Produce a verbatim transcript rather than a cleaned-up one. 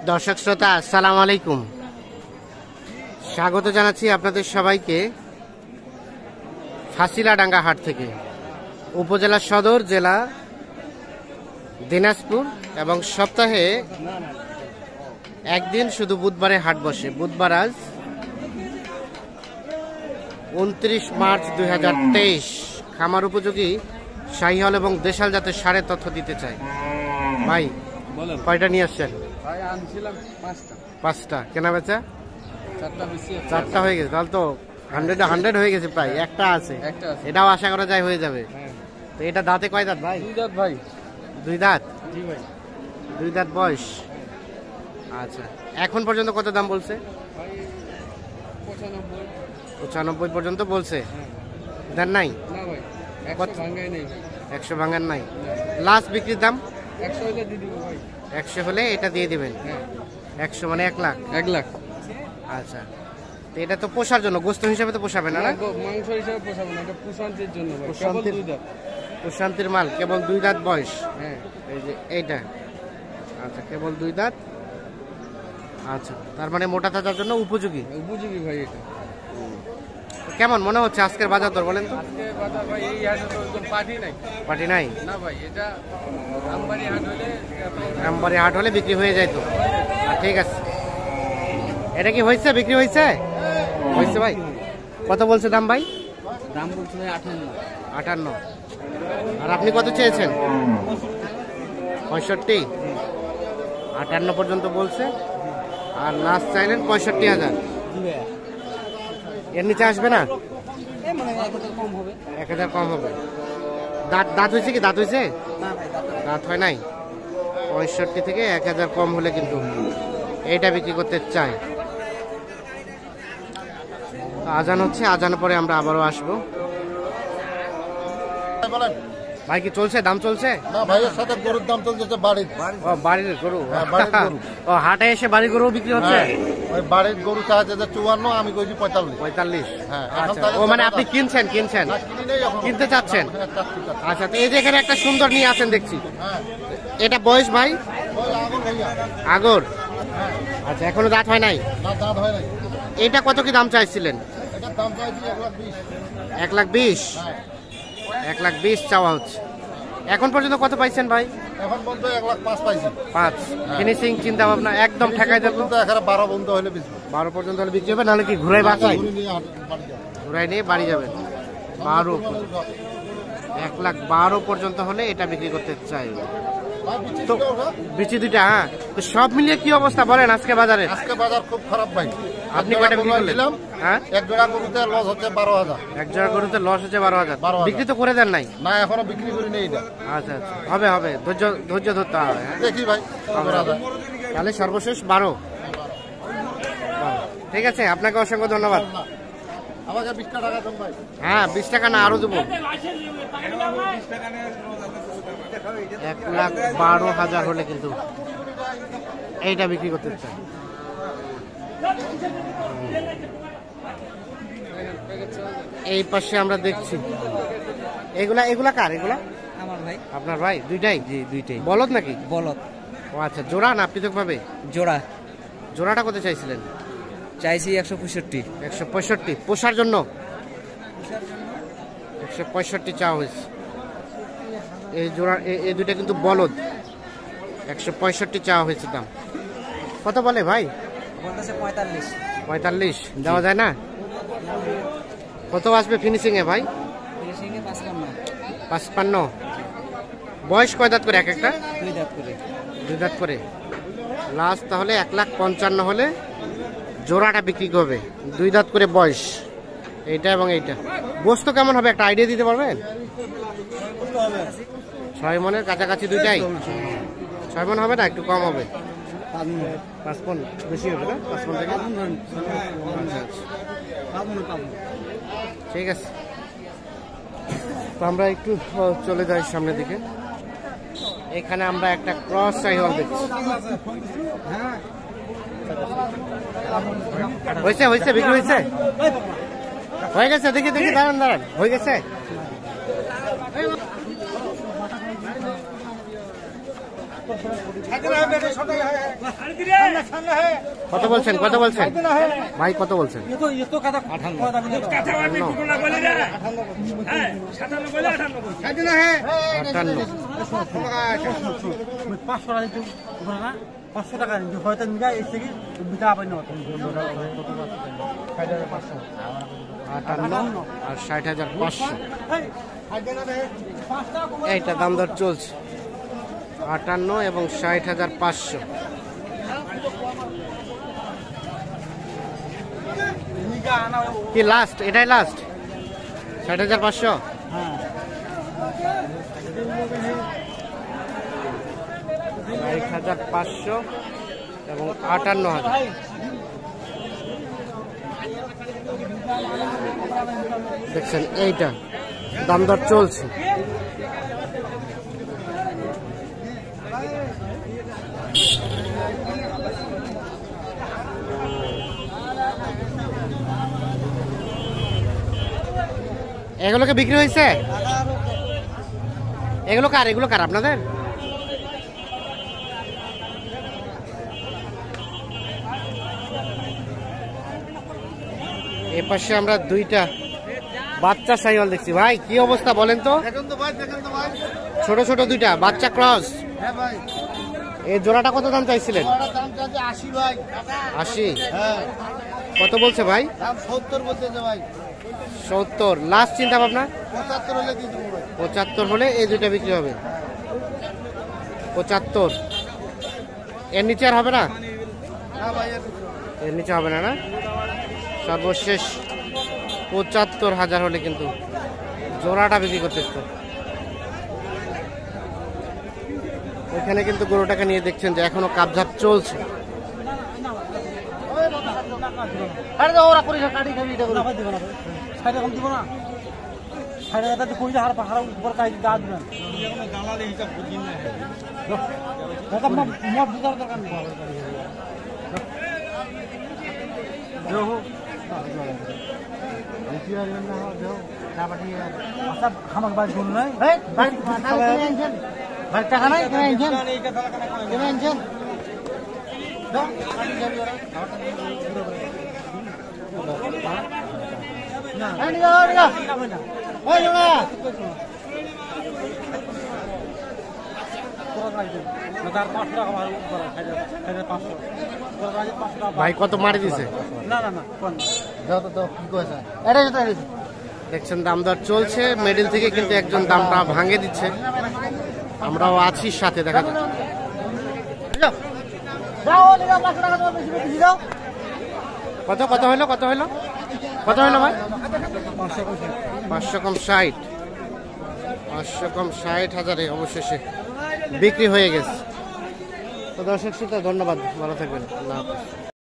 দর্শক শ্রোতা আসসালামু আলাইকুম, স্বাগত জানাচ্ছি আপনাদের সবাইকে ফাঁসিলাডাঙ্গা হাট থেকে। উপজেলা সদর, জেলা দিনাজপুর, এবং সপ্তাহে একদিন শুধু বুধবারে হাট বসে। বুধবার আজ উনত্রিশ মার্চ দুই হাজার তেইশ। খামার উপযোগী শাহিওয়াল এবং দেশাল জাতের সারের তথ্য দিতে চাই। ভাই কয়টা নিয়ে আসছেন? পাঁচটা। কেনা বেচা চারটা হয়ে গেছে, তাহলে তো হান্ড্রেড হান্ড্রেড হয়ে গেছে প্রায়। একটা আছে, এটাও আশা করা যায় হয়ে যাবে। তো এটা দাঁতে কয় দাঁত ভাই? দুই দাঁত ভাই। দুই দাঁত? জি ভাই। দুই দাঁত বয়স। আচ্ছা, এখন পর্যন্ত কত দাম বলছে? পঁচানব্বই পর্যন্ত বলছে। দেন নাই? একশো ভাঙার নাই। লাস্ট বিক্রির দাম একশো হলে এটা দিয়ে দিবেন। একশো মানে এক লাখ। এক লাখ। আচ্ছা, তো এটা তো পোষার জন্য, গোস্ত হিসাবে তো পোষাবে না? মাংস হিসাবে পোষাবে না, এটা প্রশান্তির জন্য। প্রশান্তির মাল, কেবল দুই দাঁত বয়স। হ্যাঁ, এই যে এইটা। আচ্ছা, কেবল দুই দাঁত। আচ্ছা, তার মানে মোটা তাজার জন্য উপযোগী। উপযোগী ভাই। এটা কেমন মনে হচ্ছে আজকের বাজার দর বলেন তো? আজকের বাজার ভাই এই হাটে তো একদম পার্টি নাই। পার্টি নাই না ভাই, এটা আমবাড়ি হাট হলে আমবাড়ি হাট হলে বিক্রি হয়ে যায় তো। ঠিক আছে, এটা কি হয়েছে? বিক্রি হয়েছে? হয়েছে ভাই। কত বলছে দাম ভাই? দাম বলছে ভাই আটান্ন। আটান্ন। আর আপনি কত চেয়েছেন? পঁয়ষট্টি। আটান্ন পর্যন্ত বলছে, আর লাস্ট চাইলেন পঁয়ষট্টি হাজার। এর নিচে আসবে না? এক হাজার কম হবে। দাঁত দাঁত হয়েছে কি? দাঁত হয়েছে? দাঁত হয় নাই। পঁয়ষট্টি থেকে এক হাজার কম হলে কিন্তু এইটা বিক্রি করতে চাই। আজান হচ্ছে, আজান পরে আমরা আবারও আসবো। ভাই কি চলছে? দাম চলছে না ভাইয়ের সাথে গরুর দাম চলছে বাড়ির। ও বাড়ির গরু? ও হাটে এসে বাড়ির গরু বিক্রি হচ্ছে? ওই বাড়ির গরু চাচ্ছে যে চুয়ান্ন, আমি কইছি পঁয়তাল্লিশ। পঁয়তাল্লিশ। হ্যাঁ। ও মানে আপনি কিনছেন? কিনছেন কিনতে চাচ্ছেন? আচ্ছা, তো এই যে এখানে একটা সুন্দর নিয়ে আছেন দেখছি, এটা বয়স ভাই? আগর। আচ্ছা, এখনো দাঁত হয় নাই? দাঁত হয় নাই। এটা কত কি দাম চাইছিলেন? এটার দাম চাইছি এক লাখ বিশ। এক লাখ বিশ? এক লাখ বিশ চাওয়া হচ্ছে। এখন পর্যন্ত কত পাইছেন ভাই? এখন বলতে এক লাখ পাঁচ পাইছি। পাঁচ। ফিনিশিং চিন্তা ভাবনা একদম ঠেকাই দেবো? এখানে বারো বন্ধ হলে বেশি। বারো পর্যন্ত হলে বিক্রি হবে, নাহলে কি ঘুরাই বাসায়? ঘুরাই নিয়ে বাড়ি যাবেন। বারো, এক লাখ বারো পর্যন্ত হলে এটা বিক্রি করতে চাই। তো বিচি দুইটা। হ্যাঁ, তো সব মিলিয়ে কি অবস্থা বলেন আজকে বাজারে? আজকে বাজার খুব খারাপ ভাই। আপনি কয়টা বিক্রি করলেন? হ্যাঁ, এক জোড়া গরুতে লস হচ্ছে বারো হাজার। এক জোড়া গরুতে লস হচ্ছে বারো হাজার। বিক্রি তো করে দেন নাই? না, এখনো বিক্রি করি নেই এটা। আচ্ছা আচ্ছা, হবে হবে, ধৈর্য ধৈর্য ধরতে হবে। দেখি ভাই, তাহলে সর্বশেষ বারো। ঠিক আছে, আপনাকে অসংখ্য ধন্যবাদ। আমাকে বিশ টাকা দেন ভাই। হ্যাঁ, বিশ টাকা না আরো দেবো। এক লাখ বারো হাজার হলে কিন্তু এইটা বিক্রি করতে চাই। এই পাশে আমরা দেখছি এগুলা এগুলা কার? এগুলা আমার ভাই। আপনার ভাই? দুইটাই? জি, দুইটাই। বলদ নাকি? বলদ। ও আচ্ছা, জোড়া না পৃথক ভাবে? জোড়া। জোড়াটা কত চাইছিলেন? চাইছি একশো পঁয়ষট্টি। একশো পঁয়ষট্টি পোষার জন্য? একশো পঁয়ষট্টি চাওয়া হয়েছে। এই জোড়া, এই দুইটা কিন্তু বলদ। একশো পঁয়ষট্টি চাওয়া হয়েছে দাম। কত বলে ভাই? বলতেছে পঁয়তাল্লিশ। পঁয়তাল্লিশ দেওয়া যায় না? কত আসবে ফিনিশিং এ ভাই? ফিনিশিং এ পাঁচপান্ন। পাঁচপান্ন। বয়স কয় দাঁত করে এক একটা? দুই দাঁত করে। দুই দাঁত করে। লাস্ট তাহলে এক লাখ পঞ্চান্ন হলে জোড়াটা বিক্রি করবে। দুই দাঁত করে বয়স এইটা এবং এইটা। গোস্ত কেমন হবে একটা আইডিয়া দিতে পারবেন? ছয় মনের কাছাকাছি দুইটাই? ছয় মন হবে না, একটু কম হবে? পাঁচ মন বেশি হবে না? পাঁচ মন থেকে? আচ্ছা আচ্ছা, ঠিক আছে। তো আমরা একটু চলে যাই সামনের দিকে। এখানে আমরা একটা ক্রস শাহিওয়াল দেখছি। হয়েছে হয়েছে বিক্রি হয়েছে? হয়ে গেছে? দেখি দেখি, দাঁড়ান দাঁড়ান, হয়ে গেছে? কত বলছেন কত বলছেন ভাই কত বলছেন আটান্ন পাঁচশো টাকা হয়তো মিলাই এসে কি বিটা পাই আটান্ন আর ষাট হাজার পাঁচশো এইটা দাম দর চলছে আটান্ন এবং ষাট হাজার পাঁচশো কি লাস্ট এটাই লাস্ট ষাট হাজার পাঁচশো ষাট হাজার পাঁচশো এবং আটান্ন হাজার দেখছেন এইটা দাম দর চলছে এগুলোকে বিক্রি হয়েছে এগুলো কার এগুলো কার আপনাদের এ পাশে আমরা দুইটা বাচ্চা সাইকেল দেখছি ভাই কি অবস্থা বলেন তো ছোট ছোট দুইটা বাচ্চা ক্রস এই জোড়াটা কত দাম চাইছিলেন আশি কত বলছে ভাই সত্তর লাস্ট চিন্তা ভাবনা পঁচাত্তর হলে এই দুইটা বিক্রি হবে পঁচাত্তর এর নিচে আর হবে না এর নিচে হবে না না সর্বশেষ পঁচাত্তর হাজার হলে কিন্তু জোড়াটা বিক্রি করতে তো এখানে কিন্তু গরুটাকে নিয়ে দেখছেন যে এখনো কাপঝাপ চলছে খামার বাড়ি শুনুন নাই টাকা নাই আনছেন ভাই কত মারি দিছে না না না দেখছেন দাম দর চলছে মেডেল থেকে কিন্তু একজন দামটা ভাঙে দিচ্ছে আমরাও আছি সাথে দেখা যাচ্ছে কত কত হলো কত হলো কত হলো ভাই পাঁচশো কম ষাট পাঁচশো কম ষাট হাজারে অবশেষে বিক্রি হয়ে গেছে তো দর্শক শ্রোতা ধন্যবাদ ভালো থাকবেন আল্লাহ হাফেজ।